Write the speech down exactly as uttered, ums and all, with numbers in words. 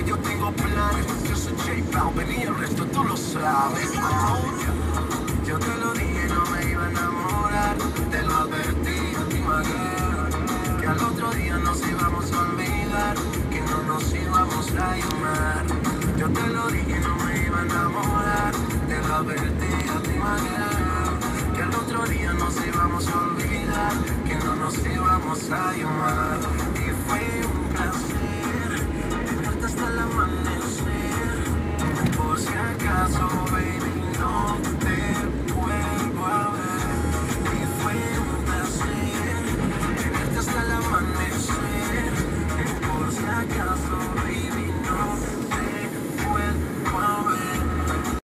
que yo tengo planes. Yo soy J Balvin y el resto tú lo sabes. Yo te lo dije, no me iba a enamorar. Te lo advertí a ti, María, que al otro día nos íbamos a olvidar, que no nos íbamos a llamar. Yo te lo dije, no me iba a enamorar. Te lo advertí a ti, María, que al otro día nos íbamos a olvidar, que no nos íbamos a llamar. Y fuimos